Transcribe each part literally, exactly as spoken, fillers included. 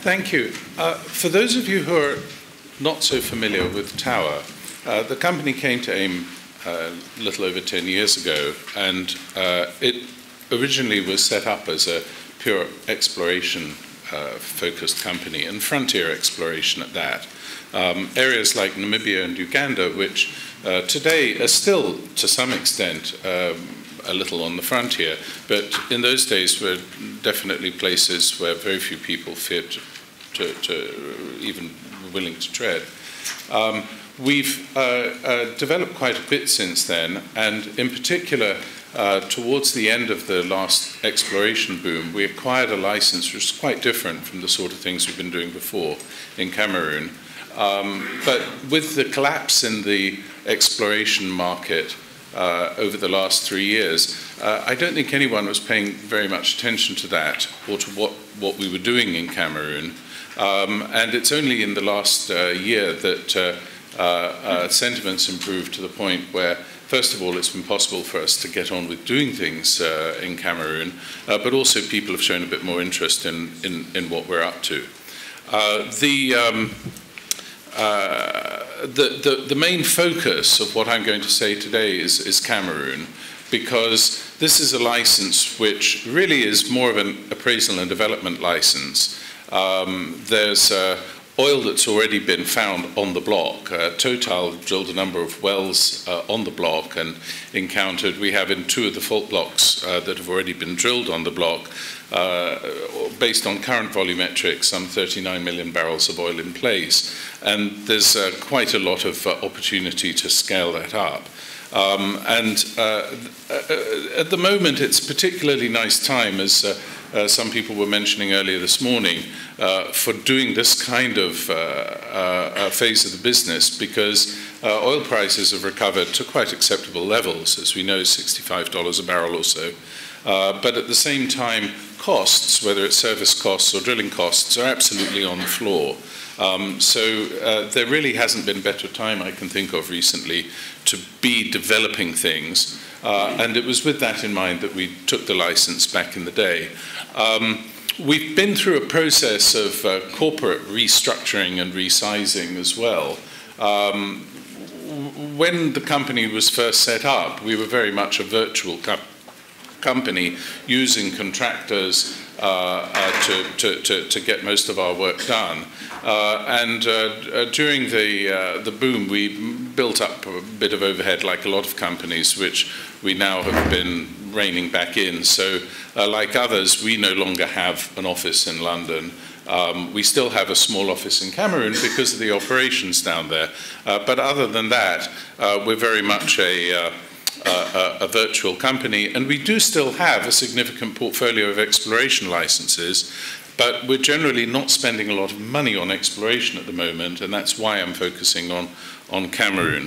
Thank you. Uh, for those of you who are not so familiar with Tower, uh, the company came to AIM uh, a little over ten years ago, and uh, it originally was set up as a pure exploration uh, focused company, and frontier exploration at that. Um, areas like Namibia and Uganda, which uh, today are still, to some extent, um, a little on the frontier, but in those days were definitely places where very few people feared to, to, to even willing to tread. Um, we've uh, uh, developed quite a bit since then, and in particular, uh, towards the end of the last exploration boom, we acquired a license which is quite different from the sort of things we've been doing before in Cameroon. Um, but with the collapse in the exploration market uh, over the last three years, uh, I don't think anyone was paying very much attention to that or to what, what we were doing in Cameroon. Um, and it's only in the last uh, year that uh, uh, uh, sentiments improved to the point where, first of all, it's been possible for us to get on with doing things uh, in Cameroon, uh, but also people have shown a bit more interest in, in, in what we're up to. Uh, the... Um, Uh, the, the, the main focus of what I'm going to say today is, is Cameroon, because this is a license which really is more of an appraisal and development license. Um, there's uh, oil that's already been found on the block. Uh, Total drilled a number of wells uh, on the block and encountered, we have in two of the fault blocks uh, that have already been drilled on the block, uh, based on current volumetrics, some thirty-nine million barrels of oil in place. And there's uh, quite a lot of uh, opportunity to scale that up. Um, and uh, at the moment, it's a particularly nice time, as uh, uh, some people were mentioning earlier this morning, uh, for doing this kind of uh, uh, phase of the business, because uh, oil prices have recovered to quite acceptable levels, as we know, sixty-five dollars a barrel or so. Uh, but at the same time, costs, whether it's service costs or drilling costs, are absolutely on the floor. Um, so uh, there really hasn't been a better time I can think of recently to be developing things. Uh, and it was with that in mind that we took the license back in the day. Um, we've been through a process of uh, corporate restructuring and resizing as well. Um, when the company was first set up, we were very much a virtual co company using contractors uh, uh, to, to, to, to get most of our work done. Uh, and uh, uh, during the, uh, the boom, we built up a bit of overhead, like a lot of companies, which we now have been reining back in. So, uh, like others, we no longer have an office in London. Um, we still have a small office in Cameroon because of the operations down there. Uh, but other than that, uh, we're very much a... Uh, Uh, a, a virtual company, and we do still have a significant portfolio of exploration licenses, but we're generally not spending a lot of money on exploration at the moment, and that's why I'm focusing on, on Cameroon.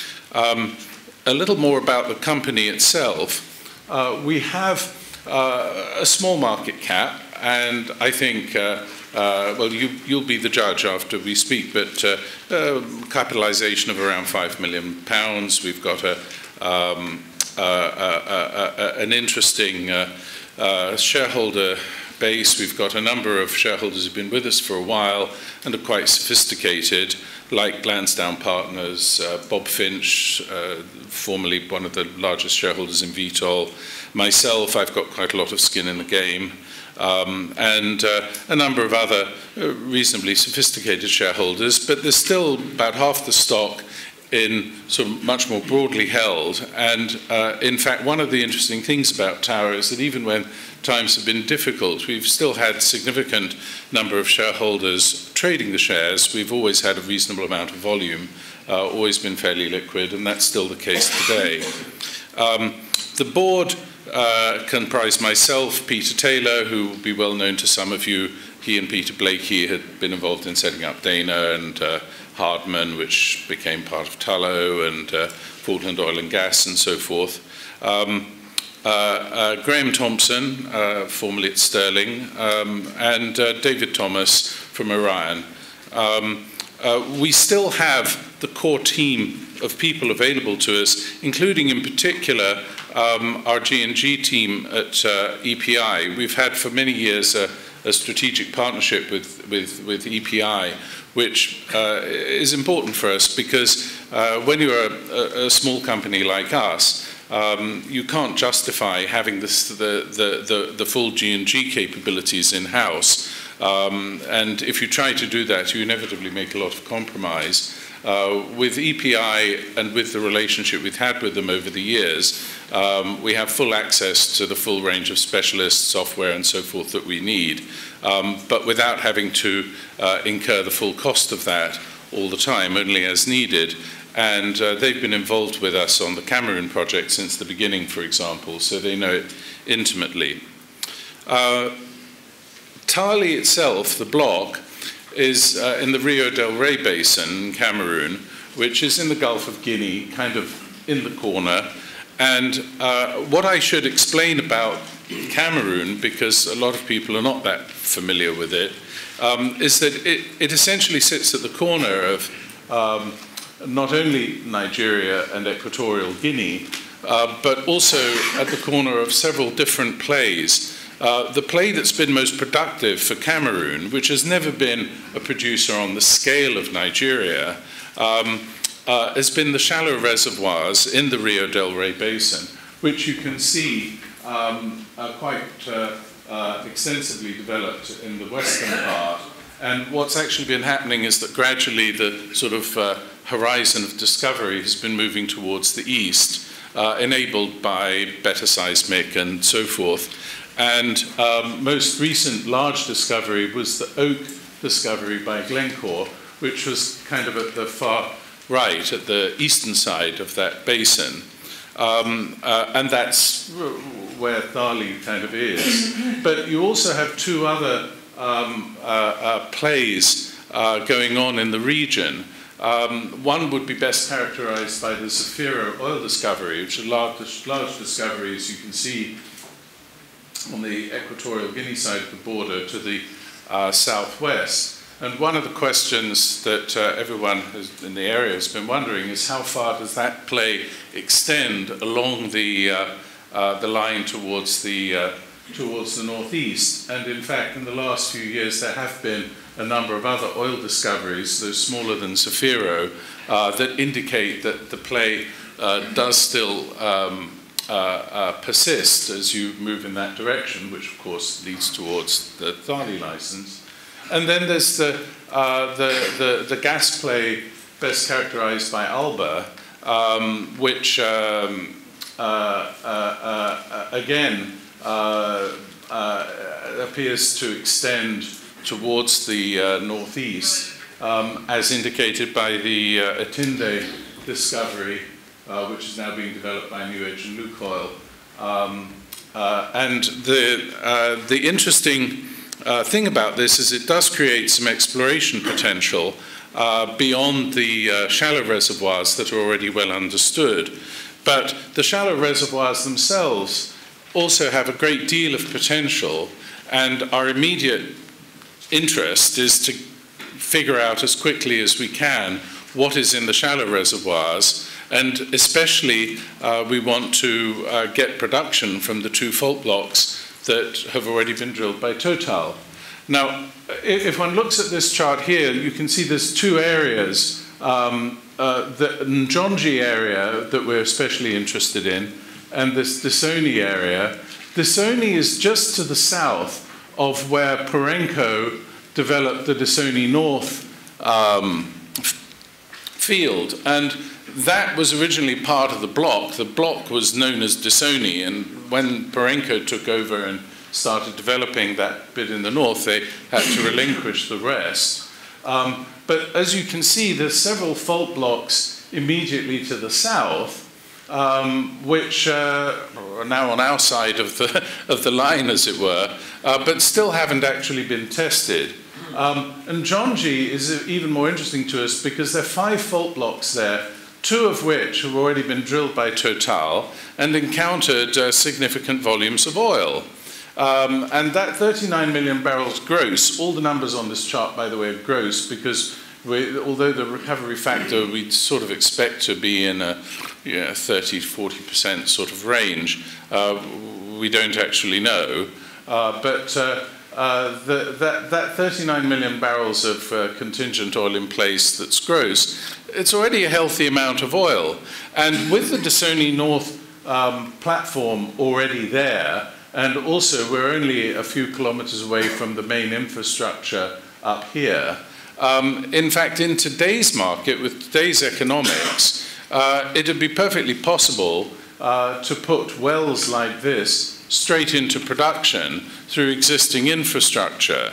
Um, a little more about the company itself. Uh, we have uh, a small market cap, and I think, uh, uh, well, you, you'll be the judge after we speak, but uh, uh, capitalization of around five million pounds. We've got a Um, uh, uh, uh, uh, an interesting uh, uh, shareholder base. We've got a number of shareholders who've been with us for a while and are quite sophisticated, like Lansdowne Partners, uh, Bob Finch, uh, formerly one of the largest shareholders in Vitol. Myself, I've got quite a lot of skin in the game. Um, and uh, a number of other uh, reasonably sophisticated shareholders, but there's still about half the stock in sort of much more broadly held. And uh, in fact, one of the interesting things about Tower is that even when times have been difficult, we've still had a significant number of shareholders trading the shares. We've always had a reasonable amount of volume, uh, always been fairly liquid, and that's still the case today. Um, the board uh, comprised myself, Peter Taylor, who will be well known to some of you. He and Peter Blakey had been involved in setting up Dana and uh, Hardman, which became part of Tullow, and uh, Portland Oil and Gas, and so forth. Um, uh, uh, Graham Thompson, uh, formerly at Sterling, um, and uh, David Thomas from Orion. Um, uh, we still have the core team of people available to us, including in particular um, our G and G team at uh, E P I. We've had for many years a a strategic partnership with, with, with E P I, which uh, is important for us because uh, when you're a, a small company like us, um, you can't justify having this, the, the, the, the full G and G capabilities in-house. Um, and if you try to do that, you inevitably make a lot of compromise. Uh, with E P I and with the relationship we've had with them over the years, um, we have full access to the full range of specialist software and so forth that we need, um, but without having to uh, incur the full cost of that all the time, only as needed. And uh, they've been involved with us on the Cameroon project since the beginning, for example, so they know it intimately. Uh, Tali itself, the block, is uh, in the Rio del Rey Basin in Cameroon, which is in the Gulf of Guinea, kind of in the corner. And uh, what I should explain about Cameroon, because a lot of people are not that familiar with it, um, is that it, it essentially sits at the corner of um, not only Nigeria and Equatorial Guinea, uh, but also at the corner of several different plays. Uh, the play that's been most productive for Cameroon, which has never been a producer on the scale of Nigeria, um, uh, has been the shallow reservoirs in the Rio del Rey Basin, which you can see um, are quite uh, uh, extensively developed in the western part. And what's actually been happening is that gradually the sort of uh, horizon of discovery has been moving towards the east, uh, enabled by better seismic and so forth. And um, most recent large discovery was the Oak discovery by Glencore, which was kind of at the far right, at the eastern side of that basin. Um, uh, and that's where Thali kind of is. But you also have two other um, uh, uh, plays uh, going on in the region. Um, one would be best characterized by the Zafiro oil discovery, which is a large, large discovery, as you can see, on the Equatorial Guinea side of the border to the uh, southwest. And one of the questions that uh, everyone has, in the area has been wondering is how far does that play extend along the, uh, uh, the line towards the, uh, towards the northeast? And in fact, in the last few years, there have been a number of other oil discoveries, though smaller than Zafiro, uh, that indicate that the play uh, does still um, Uh, uh, persist as you move in that direction, which of course leads towards the Thali license. And then there's the, uh, the, the, the gas play best characterized by Alba, um, which um, uh, uh, uh, again uh, uh, appears to extend towards the uh, northeast, um, as indicated by the uh, Atinde discovery, Uh, which is now being developed by New Edge and Lukoil. Um, uh, and the, uh, the interesting uh, thing about this is it does create some exploration potential uh, beyond the uh, shallow reservoirs that are already well understood. But the shallow reservoirs themselves also have a great deal of potential, and our immediate interest is to figure out as quickly as we can what is in the shallow reservoirs. And especially, uh, we want to uh, get production from the two fault blocks that have already been drilled by Total. Now, if one looks at this chart here, you can see there's two areas. Um, uh, the Njonji area that we're especially interested in, and this Disoni area. Disoni is just to the south of where Perenco developed the Disoni North um, field. And that was originally part of the block. The block was known as Disoni, and when Perenco took over and started developing that bit in the north, they had to relinquish the rest. Um, but as you can see, there's several fault blocks immediately to the south, um, which uh, are now on our side of the, of the line, as it were, uh, but still haven't actually been tested. Um, and Njonji is even more interesting to us because there are five fault blocks there, two of which have already been drilled by Total and encountered uh, significant volumes of oil. Um, and that thirty-nine million barrels gross, all the numbers on this chart, by the way, are gross, because we, although the recovery factor we'd sort of expect to be in a you know, thirty to forty percent sort of range, uh, we don't actually know. Uh, but uh, uh, the, that, that thirty-nine million barrels of uh, contingent oil in place that's gross, it's already a healthy amount of oil. And with the Dasoni North um, platform already there, and also we're only a few kilometers away from the main infrastructure up here, um, in fact, in today's market, with today's economics, uh, it would be perfectly possible uh, to put wells like this straight into production through existing infrastructure.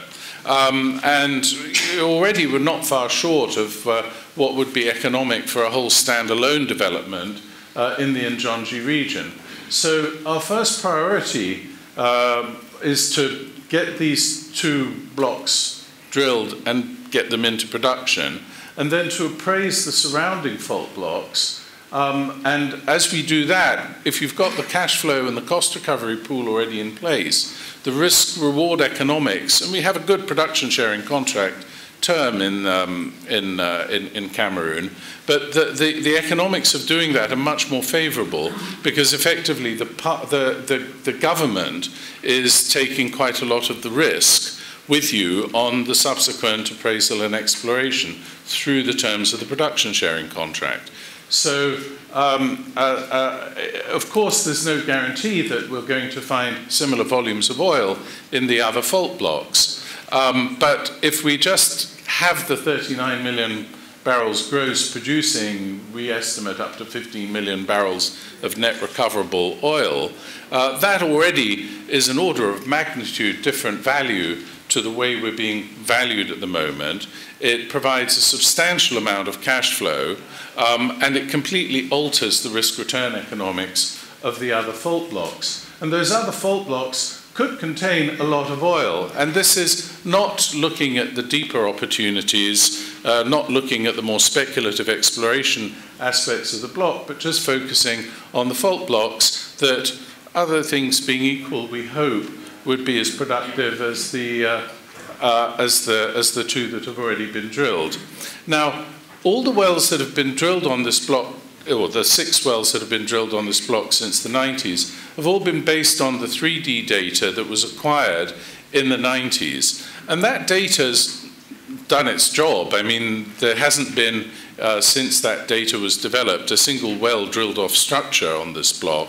Um, and already we're not far short of uh, what would be economic for a whole standalone development uh, in the Njonji region. So our first priority uh, is to get these two blocks drilled and get them into production, and then to appraise the surrounding fault blocks. Um, and as we do that, if you've got the cash flow and the cost recovery pool already in place, the risk-reward economics, and we have a good production sharing contract term in, um, in, uh, in, in Cameroon, but the, the, the economics of doing that are much more favorable because effectively the, the, the, the government is taking quite a lot of the risk with you on the subsequent appraisal and exploration through the terms of the production sharing contract. So, um, uh, uh, of course, there's no guarantee that we're going to find similar volumes of oil in the other fault blocks. Um, but if we just have the thirty-nine million barrels gross producing, we estimate up to fifteen million barrels of net recoverable oil, uh, that already is an order of magnitude different value to the way we're being valued at the moment. It provides a substantial amount of cash flow, um, and it completely alters the risk-return economics of the other fault blocks. And those other fault blocks could contain a lot of oil. And this is not looking at the deeper opportunities, uh, not looking at the more speculative exploration aspects of the block, but just focusing on the fault blocks that, other things being equal, we hope, would be as productive as the, uh, uh, as, the, as the two that have already been drilled. Now, all the wells that have been drilled on this block, or the six wells that have been drilled on this block since the nineties, have all been based on the three D data that was acquired in the nineties. And that data's done its job. I mean, there hasn't been, uh, since that data was developed, a single well drilled off structure on this block.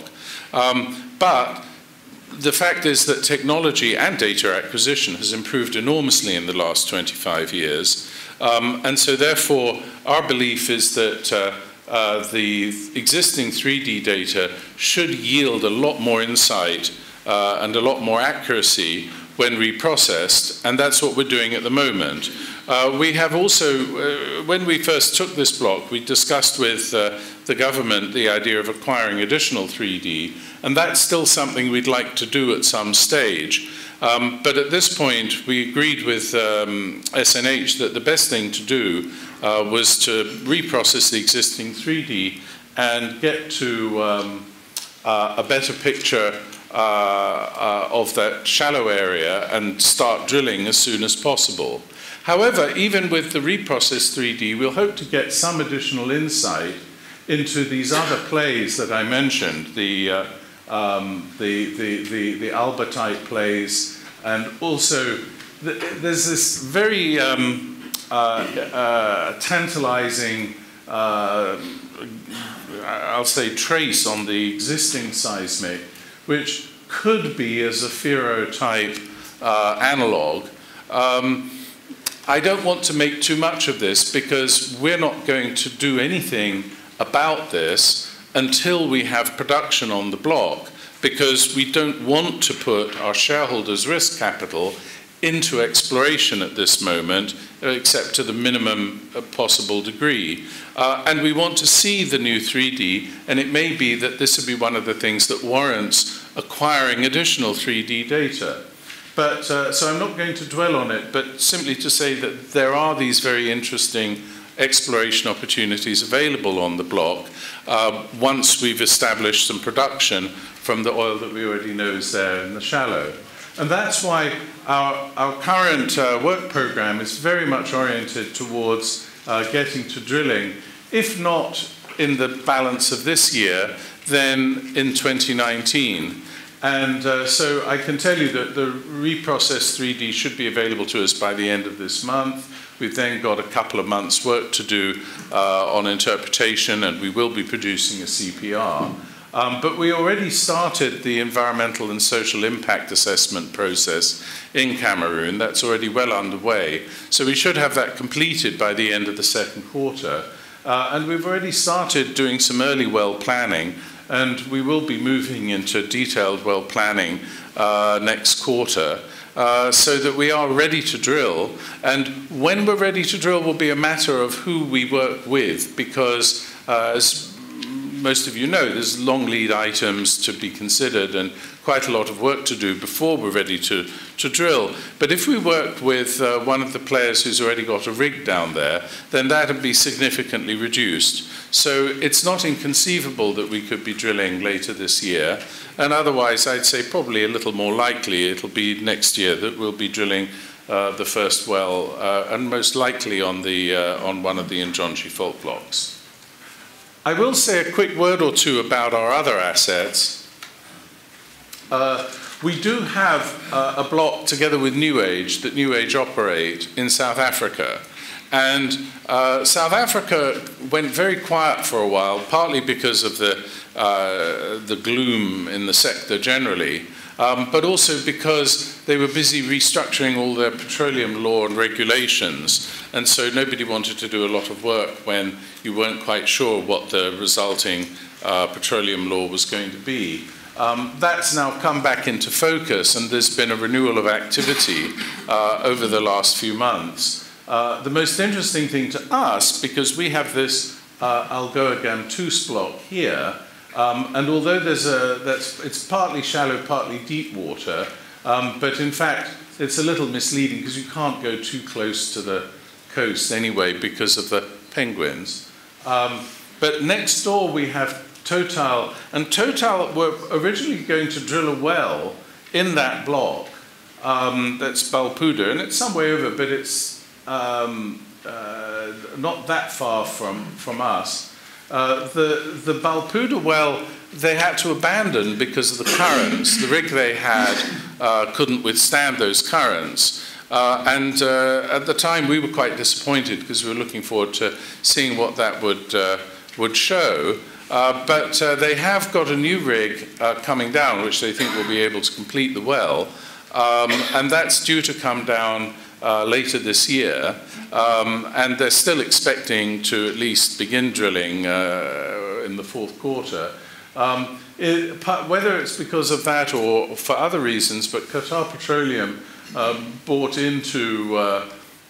Um, but the fact is that technology and data acquisition has improved enormously in the last twenty-five years. Um, and so therefore, our belief is that uh, uh, the existing three D data should yield a lot more insight uh, and a lot more accuracy when reprocessed, and that's what we're doing at the moment. Uh, we have also, uh, when we first took this block, we discussed with uh, the government the idea of acquiring additional three D, and that's still something we'd like to do at some stage. Um, but at this point, we agreed with um, S N H that the best thing to do uh, was to reprocess the existing three D and get to um, uh, a better picture uh, uh, of that shallow area and start drilling as soon as possible. However, even with the reprocessed three D, we'll hope to get some additional insight into these other plays that I mentioned, the, uh, um, the, the, the, the Albertite plays, and also the, there's this very um, uh, uh, tantalizing, uh, I'll say, trace on the existing seismic, which could be a Zafiro-type uh, analog. Um, I don't want to make too much of this because we're not going to do anything about this until we have production on the block, because we don't want to put our shareholders' risk capital into exploration at this moment, except to the minimum possible degree. Uh, and we want to see the new three D, and it may be that this would be one of the things that warrants acquiring additional three D data. But, uh, so I'm not going to dwell on it, but simply to say that there are these very interesting exploration opportunities available on the block uh, once we've established some production from the oil that we already know is there in the shallow. And that's why our, our current uh, work program is very much oriented towards uh, getting to drilling, if not in the balance of this year, then in twenty nineteen. And uh, so I can tell you that the reprocessed three D should be available to us by the end of this month. We've then got a couple of months' work to do uh, on interpretation, and we will be producing a C P R. Um, but we already started the environmental and social impact assessment process in Cameroon. That's already well underway. So we should have that completed by the end of the second quarter. Uh, and we've already started doing some early well planning, and we will be moving into detailed well planning uh, next quarter, uh, so that we are ready to drill. And when we're ready to drill will be a matter of who we work with, because uh, as most of you know, there's long lead items to be considered and quite a lot of work to do before we're ready to, to drill. But if we worked with uh, one of the players who's already got a rig down there, then that would be significantly reduced. So it's not inconceivable that we could be drilling later this year. And otherwise, I'd say probably a little more likely it'll be next year that we'll be drilling uh, the first well, uh, and most likely on, the, uh, on one of the Njonji fault blocks. I will say a quick word or two about our other assets. Uh, we do have uh, a block together with New Age that New Age operate in South Africa. And uh, South Africa went very quiet for a while, partly because of the, uh, the gloom in the sector generally, um, but also because they were busy restructuring all their petroleum law and regulations. And so nobody wanted to do a lot of work when you weren't quite sure what the resulting uh, petroleum law was going to be. Um, that's now come back into focus, and there's been a renewal of activity uh, over the last few months. Uh, the most interesting thing to us, because we have this uh, Algoa Gamtoos block here, um, and although there's a, that's, it's partly shallow, partly deep water, um, but in fact it's a little misleading because you can't go too close to the coast anyway because of the penguins. Um, but next door we have Total, and Total were originally going to drill a well in that block. Um, that's Balpuda, and it's some way over, but it's um, uh, not that far from, from us. Uh, the, the Balpuda well, they had to abandon because of the currents. The rig they had uh, couldn't withstand those currents. Uh, and uh, at the time, we were quite disappointed because we were looking forward to seeing what that would, uh, would show. Uh, but uh, they have got a new rig uh, coming down, which they think will be able to complete the well. Um, and that's due to come down uh, later this year. Um, and they're still expecting to at least begin drilling uh, in the fourth quarter. Um, it, whether it's because of that or for other reasons, but Qatar Petroleum um, bought into uh,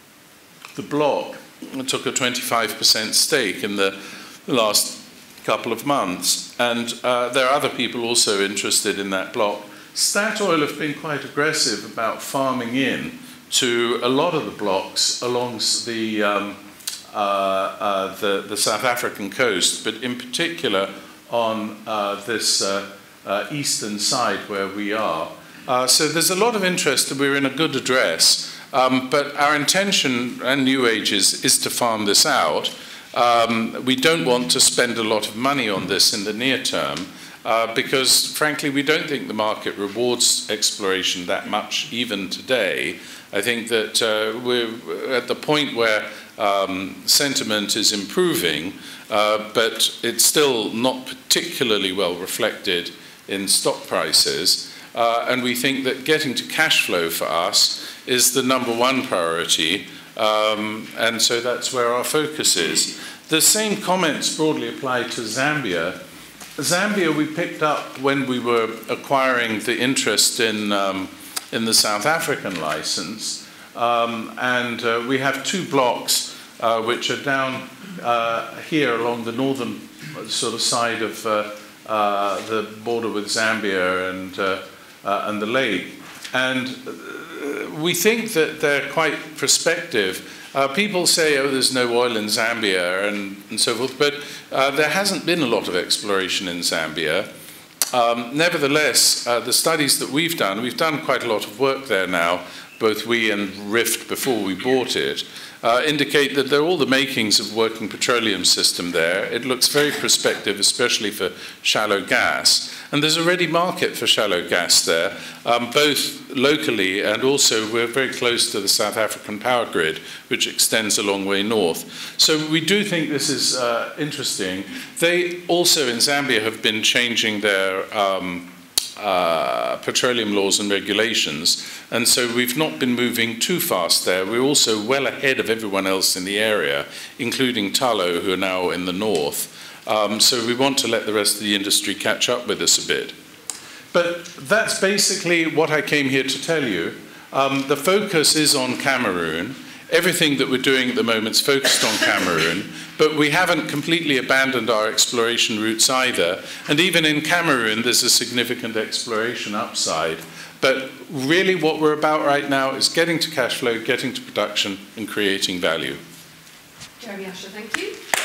the block and took a twenty-five percent stake in the last couple of months. And uh, there are other people also interested in that block. Statoil have been quite aggressive about farming in to a lot of the blocks along the, um, uh, uh, the, the South African coast, but in particular on uh, this uh, uh, eastern side where we are. Uh, so there's a lot of interest, and we're in a good address. Um, but our intention, and New Age, is, is to farm this out. Um, we don't want to spend a lot of money on this in the near term, uh, because, frankly, we don't think the market rewards exploration that much even today. I think that uh, we're at the point where um, sentiment is improving, uh, but it's still not particularly well reflected in stock prices. Uh, and we think that getting to cash flow for us is the number one priority. Um, and so that's where our focus is. The same comments broadly apply to Zambia. Zambia we picked up when we were acquiring the interest in, um, in the South African license. Um, and uh, we have two blocks uh, which are down uh, here along the northern sort of side of uh, uh, the border with Zambia and, uh, uh, and the lake. And we think that they're quite prospective. Uh, people say, oh, there's no oil in Zambia and, and so forth, but uh, there hasn't been a lot of exploration in Zambia. Um, nevertheless, uh, the studies that we've done, we've done quite a lot of work there now, both we and Rift before we bought it, uh, indicate that there are all the makings of working petroleum system there. It looks very prospective, especially for shallow gas. And there's a ready market for shallow gas there, um, both locally and also we're very close to the South African power grid, which extends a long way north. So we do think this is uh, interesting. They also in Zambia have been changing their um, Uh, petroleum laws and regulations, and so we've not been moving too fast there. We're also well ahead of everyone else in the area, including Tullow, who are now in the north. Um, so we want to let the rest of the industry catch up with us a bit. But that's basically what I came here to tell you. Um, the focus is on Cameroon. Everything that we're doing at the moment is focused on Cameroon, but we haven't completely abandoned our exploration routes either. And even in Cameroon, there's a significant exploration upside. But really what we're about right now is getting to cash flow, getting to production, and creating value. Jeremy Usher, thank you.